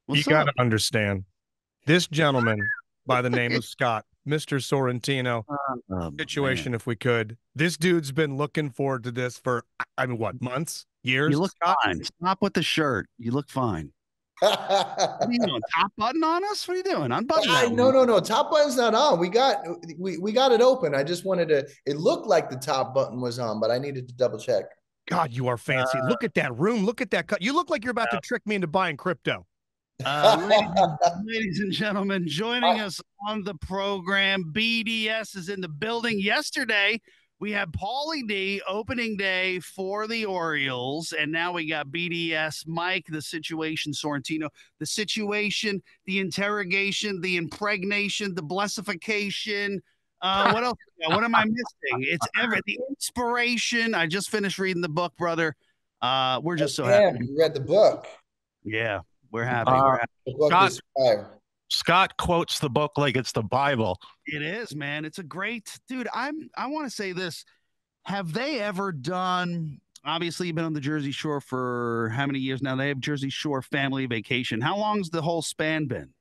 You What's got to up? understand this gentleman by the name of Scott, Mr. Sorrentino. Oh man, Situation, if we could. This dude's been looking forward to this for, I mean, what, months, you years, look Scott? fine. Stop with the shirt. You look fine. What are you doing? Top button on us? What are you doing? Unbutton that No, one. no, no. Top button's not on. We got it open. I just wanted to. It looked like the top button was on, but I needed to double check. God, you are fancy. Look at that room. Look at that cut. You look like you're about to trick me into buying crypto. Ladies and gentlemen, joining us on the program, BDS is in the building. Yesterday, we had Paulie D opening day for the Orioles, and now we got BDS, Mike, the situation, Sorrentino, the situation, the interrogation, the impregnation, the blessification. What else? What am I missing? It's the inspiration. I just finished reading the book, brother. We're just so happy. Damn, you read the book. Yeah, we're happy. Uh, We're happy. The book Scott is fire. Scott quotes the book like it's the Bible. It is, man. It's a great dude. I want to say this. Have they ever done? Obviously, you've been on the Jersey Shore for how many years now? They have Jersey Shore Family Vacation. How long's the whole span been?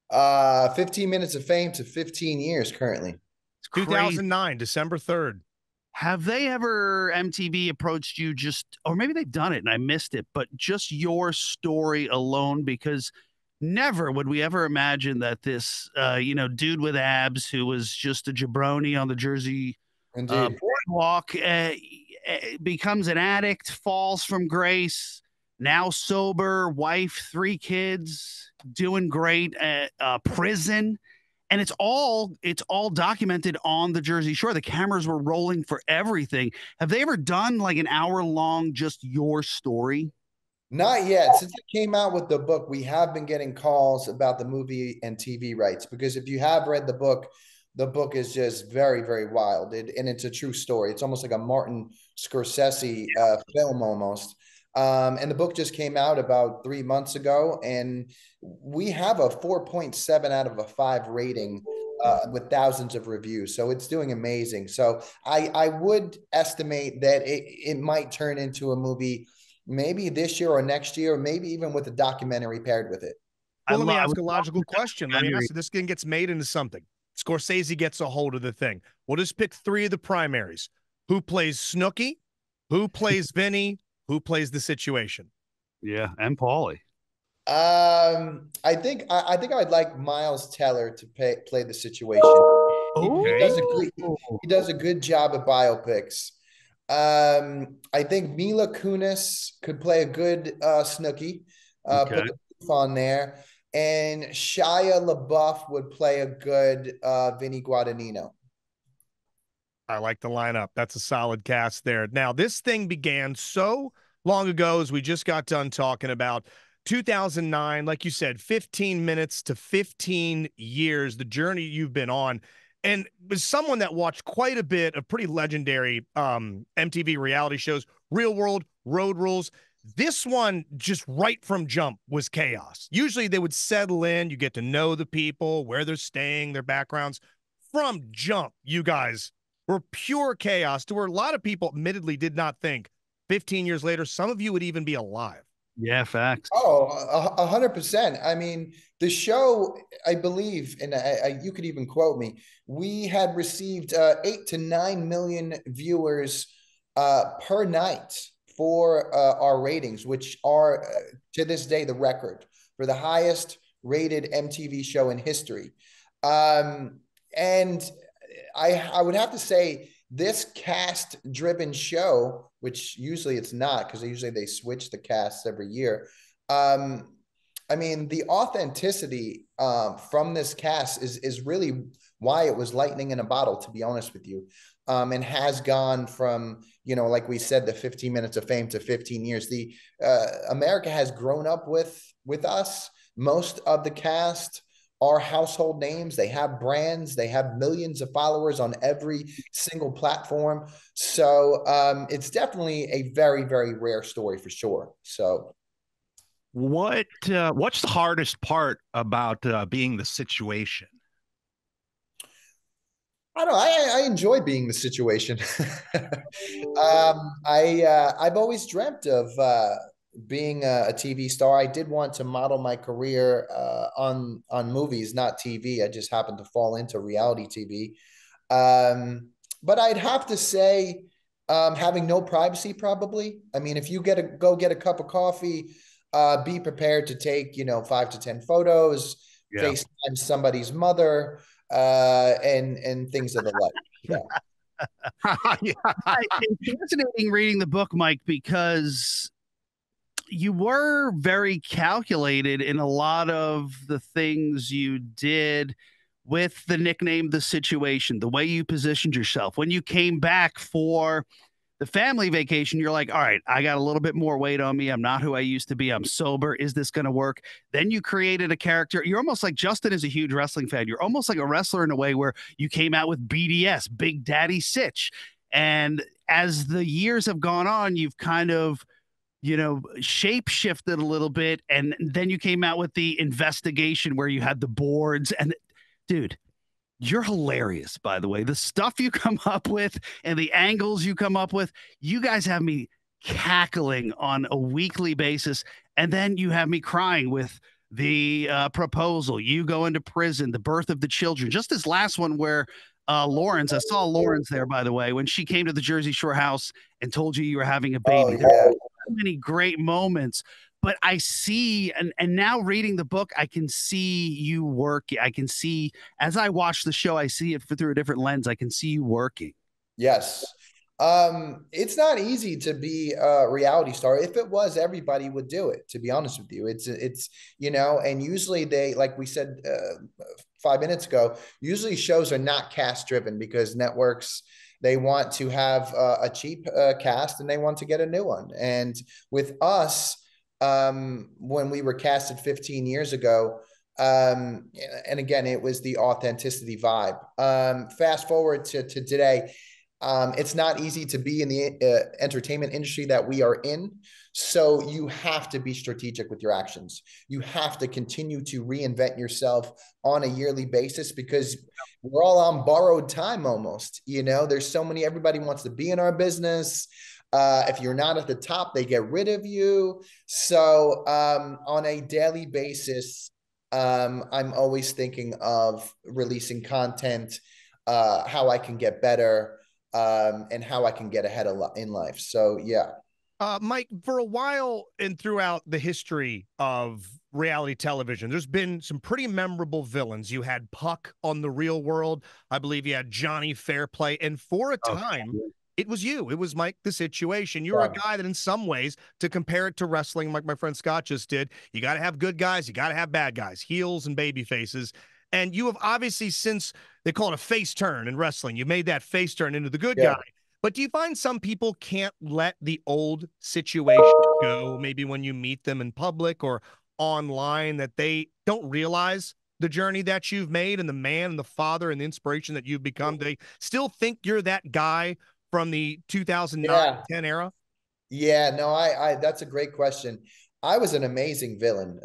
15 minutes of fame to 15 years currently. It's crazy. 2009, December 3rd. Have they ever MTV approached you just, or maybe they've done it and I missed it, but just your story alone? Because never would we ever imagine that this, dude with abs who was just a jabroni on the Jersey Indeed. boardwalk becomes an addict, falls from grace, now sober, wife, 3 kids, doing great at prison, and it's all documented on the Jersey Shore. The cameras were rolling for everything. Have they ever done like an hour long just your story? Not yet. Since I came out with the book, we have been getting calls about the movie and TV rights. Because if you have read the book is just very, very wild. And it's a true story. It's almost like a Martin Scorsese film almost. And the book just came out about 3 months ago, and we have a 4.7 out of a 5 rating with thousands of reviews. So it's doing amazing. So I would estimate that it might turn into a movie maybe this year or next year, or maybe even with a documentary paired with it. Well, let me I ask would a love logical question. Let me ask you, this thing gets made into something. Scorsese gets a hold of the thing. We'll just pick 3 of the primaries. Who plays Snooki? Who plays Vinny? Who plays the situation? Yeah, and Paulie. I think I'd like Miles Teller to play the situation. Okay. He does a good job at biopics. I think Mila Kunis could play a good Snooki. Okay. Put the proof on there, and Shia LaBeouf would play a good Vinny Guadagnino. I like the lineup. That's a solid cast there. Now, this thing began so long ago, as we just got done talking about 2009, like you said, 15 minutes to 15 years, the journey you've been on. And as someone that watched quite a bit of pretty legendary MTV reality shows, Real World, Road Rules, this one just right from jump was chaos. Usually they would settle in, you get to know the people, where they're staying, their backgrounds. From jump, you guys were pure chaos to where a lot of people admittedly did not think 15 years later, some of you would even be alive. Yeah, facts. Oh, 100%. I mean, the show, I believe, and you could even quote me, we had received 8 to 9 million viewers per night for our ratings, which are to this day the record for the highest rated MTV show in history. And I would have to say this cast driven show, which usually it's not because usually they switch the casts every year. I mean, the authenticity from this cast is really why it was lightning in a bottle, to be honest with you. And has gone from, like we said, the 15 minutes of fame to 15 years. The America has grown up with us. Most of the cast are household names. They have brands. They have millions of followers on every single platform. So it's definitely a very, very rare story for sure. So What's the hardest part about being the situation? I don't know. I enjoy being the situation. I've always dreamt of being a TV star. I did want to model my career on movies, not TV. I just happened to fall into reality TV. But I'd have to say, having no privacy, probably. I mean, if you go get a cup of coffee, be prepared to take, 5 to 10 photos, Yeah. FaceTime somebody's mother, and things of the like. Yeah. Yeah. It's fascinating reading the book, Mike, because you were very calculated in a lot of the things you did with the nickname, the situation, the way you positioned yourself. When you came back for the family vacation, you're like, all right, I got a little bit more weight on me. I'm not who I used to be. I'm sober. Is this going to work? Then you created a character. You're almost like Justin is a huge wrestling fan. You're almost like a wrestler in a way where you came out with BDS, Big Daddy Sitch. And as the years have gone on, you've kind of shape shifted a little bit. And then you came out with the investigation where you had the boards. And dude, you're hilarious, by the way. The stuff you come up with and the angles you come up with, you guys have me cackling on a weekly basis. And then you have me crying with the proposal. You go into prison, the birth of the children. Just this last one where Lawrence, I saw Lawrence there, by the way, when she came to the Jersey Shore house and told you were having a Oh, baby. yeah. So many great moments. But I see, and now reading the book, I can see you work. I can see, as I watch the show, I see it through a different lens. I can see you working. Yes. It's not easy to be a reality star. If it was, everybody would do it, to be honest with you. And usually like we said 5 minutes ago, usually shows are not cast driven because networks, they want to have a cheap cast and they want to get a new one. And with us, when we were casted 15 years ago, and again, it was the authenticity vibe. Fast forward to today, it's not easy to be in the entertainment industry that we are in. So you have to be strategic with your actions. You have to continue to reinvent yourself on a yearly basis because we're all on borrowed time almost. There's so many, everybody wants to be in our business. If you're not at the top, they get rid of you. So on a daily basis, I'm always thinking of releasing content, how I can get better, and how I can get ahead in life. So, yeah. Mike, for a while and throughout the history of reality television, there's been some pretty memorable villains. You had Puck on The Real World. I believe you had Johnny Fairplay. And for a time, it was you. It was Mike the Situation. You're a guy that in some ways, to compare it to wrestling, like my friend Scott just did, you got to have good guys, you got to have bad guys, heels and baby faces. And you have obviously, since they call it a face turn in wrestling, you made that face turn into the good guy. But do you find some people can't let the old situation go, maybe when you meet them in public or online, that they don't realize the journey that you've made and the man and the father and the inspiration that you've become? They still think you're that guy from the 2009-10 era? Yeah, no, I that's a great question. I was an amazing villain.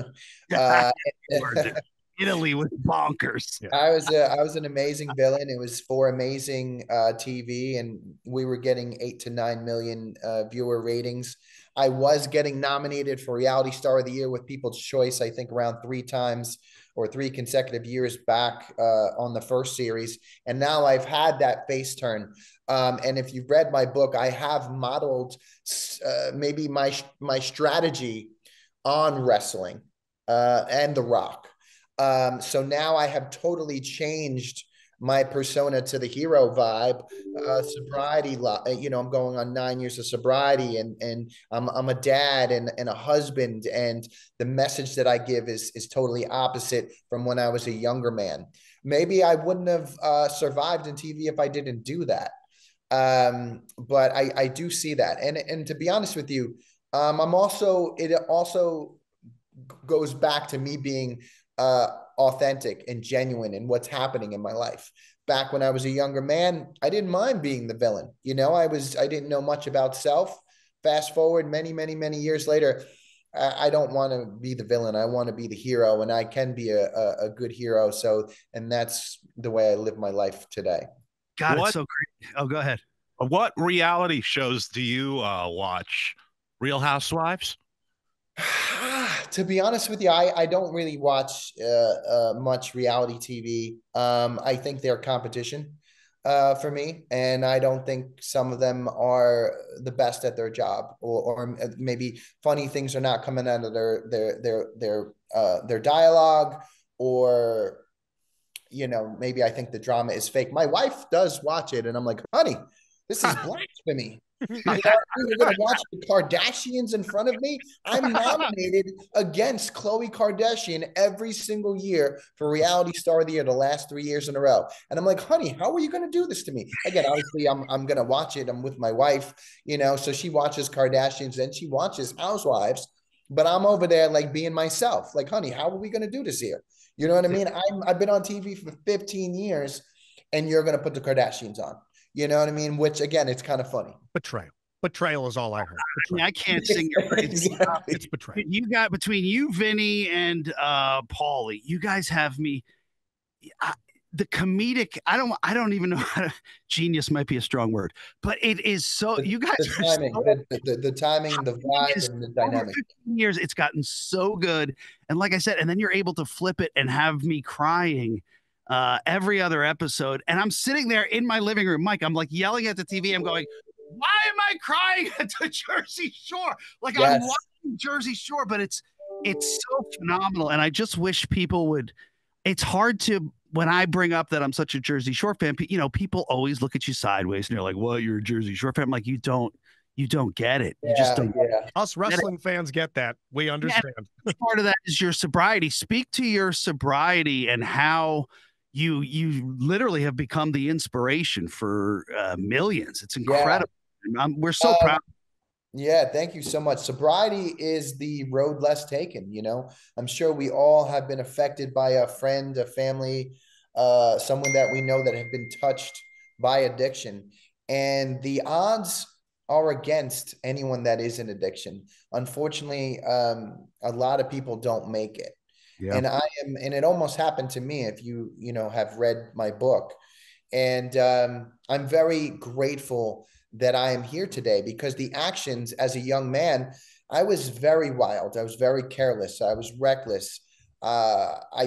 Italy was bonkers. I was an amazing villain. It was for amazing TV, and we were getting 8 to 9 million viewer ratings. I was getting nominated for Reality Star of the Year with People's Choice, I think around 3 times or 3 consecutive years back on the first series. And now I've had that face turn. And if you've read my book, I have modeled maybe my strategy on wrestling and The Rock. So now I have totally changed my persona to the hero vibe. Sobriety, I'm going on 9 years of sobriety, and I'm a dad and a husband, and the message that I give is totally opposite from when I was a younger man. Maybe I wouldn't have survived in TV if I didn't do that. But I do see that, and to be honest with you, it also goes back to me being authentic and genuine in what's happening in my life. Back when I was a younger man, I didn't mind being the villain. I didn't know much about self. Fast forward many, many, many years later, I don't want to be the villain. I want to be the hero, and I can be a good hero. And that's the way I live my life today. God, it's so great. Oh, go ahead. What reality shows do you watch? Real Housewives? To be honest with you, I don't really watch much reality TV. I think they're competition for me, and I don't think some of them are the best at their job, or maybe funny things are not coming out of their dialogue, or maybe I think the drama is fake. My wife does watch it, and I'm like, honey, this is blasphemy. You're gonna watch the Kardashians in front of me. I'm nominated against Khloe Kardashian every single year for Reality Star of the Year the last 3 years in a row. And I'm like, honey, how are you gonna do this to me? Again, obviously, I'm gonna watch it. I'm with my wife, so she watches Kardashians and she watches Housewives, but I'm over there like being myself. Like, honey, how are we gonna do this here? You know what I mean? I've been on TV for 15 years, and you're gonna put the Kardashians on. You know what I mean? Which again, it's kind of funny. Betrayal. Betrayal is all I heard. I mean, I can't sing your praises. Exactly. It's betrayal. You got between you, Vinny, and Paulie, you guys have me. The comedic, I don't even know how to, genius might be a strong word, but it is so, you guys The are timing, so, the timing, the vibe, and the over dynamic. 15 years, it's gotten so good. And like I said, and then you're able to flip it and have me crying every other episode. And I'm sitting there in my living room, Mike, I'm like yelling at the TV. I'm going, why am I crying at the Jersey Shore? Like I'm Yes. watching Jersey Shore, but it's so phenomenal. And I just wish people would, it's hard to, when I bring up that I'm such a Jersey Shore fan, people always look at you sideways and they're like, well, you're a Jersey Shore fan. I'm like, you don't get it. You just don't. Yeah. Us wrestling fans get that. We understand. Yeah, part of that is your sobriety. Speak to your sobriety and how you literally have become the inspiration for millions. It's incredible. We're so proud. Yeah, thank you so much. Sobriety is the road less taken, I'm sure we all have been affected by a friend, a family, someone that we know that have been touched by addiction. And the odds are against anyone that is in addiction. Unfortunately, a lot of people don't make it. Yeah. And it almost happened to me if have read my book. And I'm very grateful that I am here today, because the actions as a young man, I was very wild. I was very careless. I was reckless. I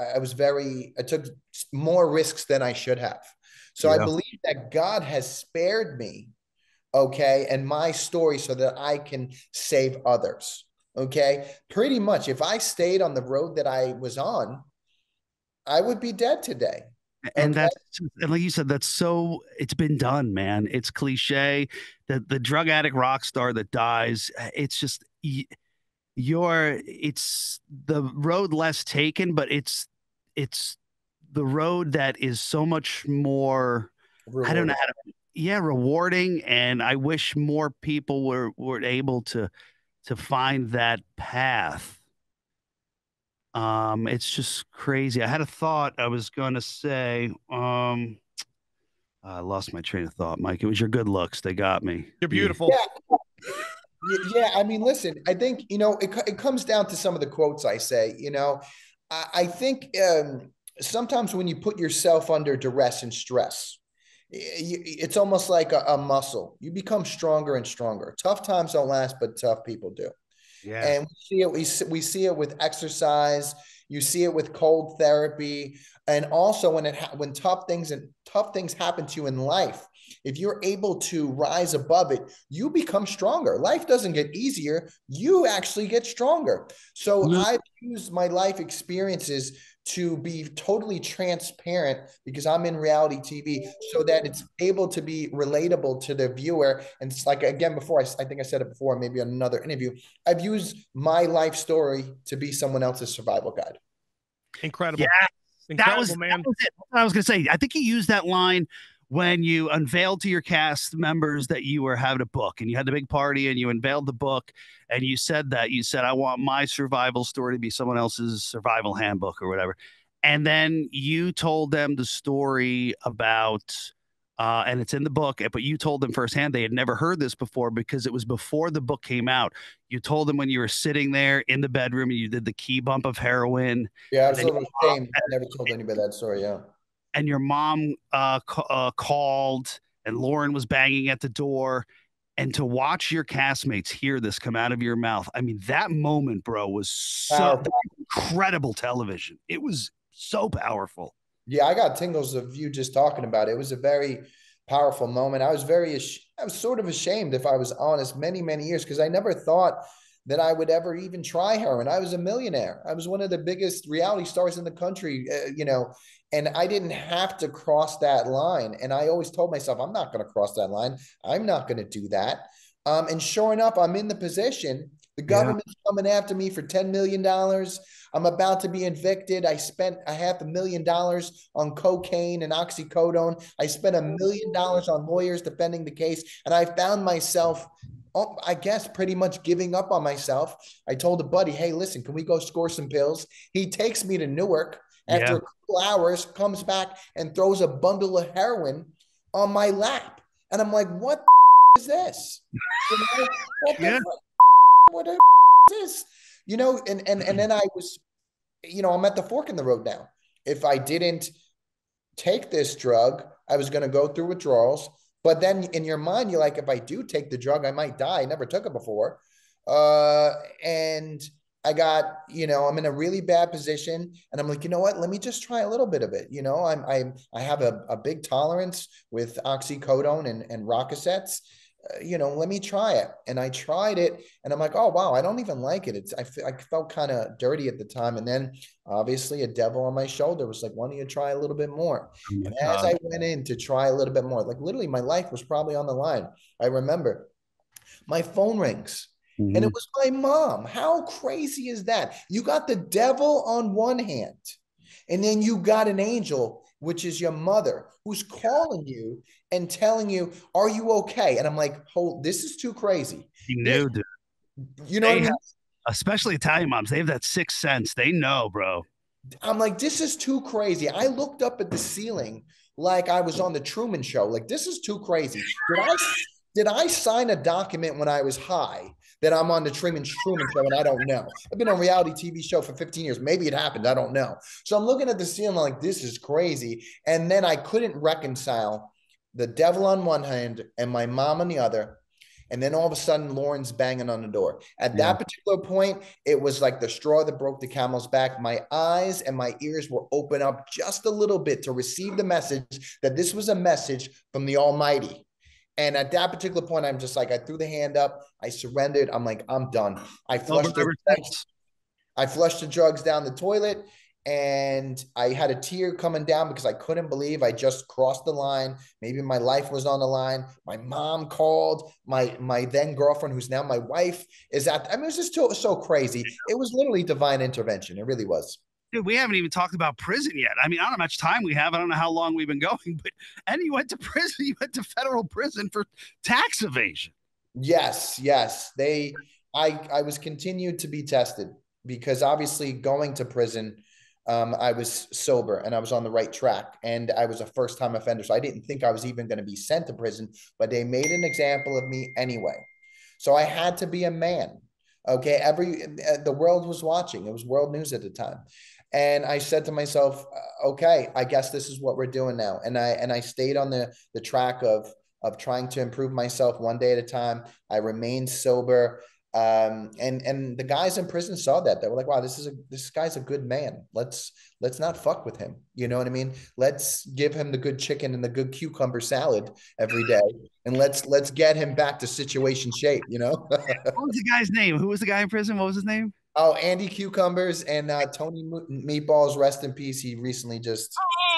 took more risks than I should have. So I believe that God has spared me, okay, and my story so that I can save others. Okay. Pretty much, if I stayed on the road that I was on, I would be dead today. And Okay. and like you said, it's been done, man. It's cliche that the drug addict rock star that dies, it's just it's the road less taken, but it's the road that is so much more rewarding. I don't know how to, rewarding. And I wish more people were able to find that path. It's just crazy. I had a thought I was going to say. I lost my train of thought, Mike. It was your good looks. They got me. You're beautiful. Yeah. I mean, listen, I think, it comes down to some of the quotes I say, I think sometimes when you put yourself under duress and stress, it's almost like a muscle. You become stronger and stronger. Tough times don't last, but tough people do. Yeah. And we see it with exercise. You see it with cold therapy, and also when tough things happen to you in life. If you're able to rise above it, you become stronger. Life doesn't get easier; you actually get stronger. So I've used my life experiences to be totally transparent, because I'm in reality TV, so that it's able to be relatable to the viewer. And it's like, again, before, I think I said it before, maybe on another interview, I've used my life story to be someone else's survival guide. Incredible. Yeah, incredible, man. That was it. I was going to say, I think you used that line when you unveiled to your cast members that you were having a book, and you had the big party and you unveiled the book, and you said, I want my survival story to be someone else's survival handbook or whatever. And then you told them the story about, and it's in the book, but you told them firsthand they had never heard this before because it was before the book came out. You told them when you were sitting there in the bedroom and you did the key bump of heroin. Yeah, I was a little ashamed. I never told anybody that story. Yeah. And your mom called, and Lauren was banging at the door, And to watch your castmates hear this come out of your mouth, I mean, that moment, bro, was so Powerful. incredible television. It was so powerful. Yeah, I got tingles of you just talking about it. It was a very powerful moment. I was sort of ashamed, if I was honest, many, many years, because I never thought that I would ever even try heroin. I was a millionaire. I was one of the biggest reality stars in the country, and I didn't have to cross that line. And I always told myself, I'm not going to cross that line. I'm not going to do that. And sure enough, I'm in the position. The government's coming after me for $10 million. I'm about to be evicted. I spent $500,000 on cocaine and oxycodone. I spent $1 million on lawyers defending the case. And I found myself, I guess, pretty much giving up on myself. I told a buddy, hey, listen, can we go score some pills? He takes me to Newark. After a couple hours, comes back and throws a bundle of heroin on my lap. And I'm like, what the is this? What the is this? And then I was, I'm at the fork in the road now. If I didn't take this drug, I was going to go through withdrawals. But then in your mind, you're like, if I do take the drug, I might die. I never took it before. And I got, I'm in a really bad position, and I'm like, you know what? Let me just try a little bit of it. I have a big tolerance with oxycodone and Rocosets. Let me try it. And I tried it, and I'm like, oh wow, I don't even like it. I felt kind of dirty at the time, and then obviously a devil on my shoulder was like, why don't you try a little bit more? And as I went in to try a little bit more, like literally my life was probably on the line. I remember my phone rings. And it was my mom. How crazy is that? You got the devil on one hand, and then you got an angel, which is your mother, who's calling you and telling you, are you okay? And I'm like, this is too crazy. You knew, dude. You know what I mean? Especially Italian moms. They have that sixth sense. They know, bro. I'm like, this is too crazy. I looked up at the ceiling like I was on the Truman Show. Like, this is too crazy. Did I sign a document when I was high that I'm on the Truman Show and I don't know? I've been on a reality TV show for 15 years. Maybe it happened. I don't know. So I'm looking at the ceiling like, this is crazy. And then I couldn't reconcile the devil on one hand and my mom on the other. And then all of a sudden, Lauren's banging on the door. At that particular point, it was like the straw that broke the camel's back. My eyes and my ears were open up just a little bit to receive the message that this was a message from the Almighty. And at that particular point, I'm just like, I threw the hand up. I surrendered. I'm like, I'm done. I flushed the drugs down the toilet. And I had a tear coming down because I couldn't believe I just crossed the line. Maybe my life was on the line. My mom called. My then girlfriend, who's now my wife, is at. I mean, it was just so crazy. It was literally divine intervention. It really was. Dude, we haven't even talked about prison yet. I mean, I don't know how much time we have. I don't know how long we've been going, and you went to prison. You went to federal prison for tax evasion. Yes. I was continued to be tested because obviously going to prison, I was sober and I was on the right track, and I was a first-time offender. So I didn't think I was even going to be sent to prison, but they made an example of me anyway. So I had to be a man. Okay. The world was watching. It was world news at the time. And I said to myself, okay, I guess this is what we're doing now. And I stayed on the track of trying to improve myself one day at a time. I remained sober. And the guys in prison saw that. They were like, wow, this guy's a good man. Let's not fuck with him. You know what I mean? Let's give him the good chicken and the good cucumber salad every day. And let's get him back to situation shape, What was the guy's name? Who was the guy in prison? What was his name? Oh, Andy Cucumbers and Tony Meatballs, rest in peace. He recently just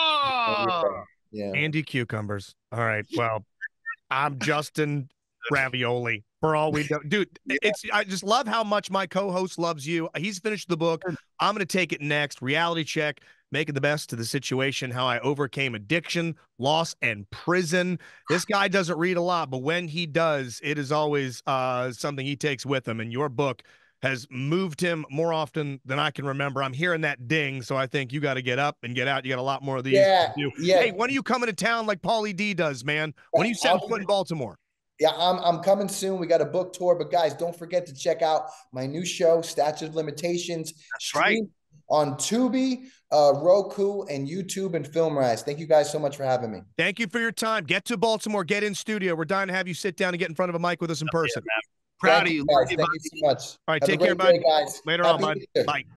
Andy Cucumbers. All right. Well, I'm Justin Ravioli. For all we do, dude, I just love how much my co-host loves you. He's finished the book. I'm going to take it next. Reality check, making the best of the situation, how I overcame addiction, loss, and prison. This guy doesn't read a lot, but when he does, it is always something he takes with him. And your book has moved him more often than I can remember. I'm hearing that ding, so I think you got to get up and get out. You got a lot more of these to do. Hey, when are you coming to town like Paulie D does, man? When are you setting foot in Baltimore? Yeah, I'm coming soon. We got a book tour, but guys, don't forget to check out my new show, Statute of Limitations. That's right. on Tubi, Roku, and YouTube and FilmRise. Thank you guys so much for having me. Thank you for your time. Get to Baltimore. Get in studio. We're dying to have you sit down and get in front of a mic with us in person. Proud of you. Guys. Thank you so much. All right, Have take a care, great bud. day, guys. Later Happy on, bud. Easter. Bye.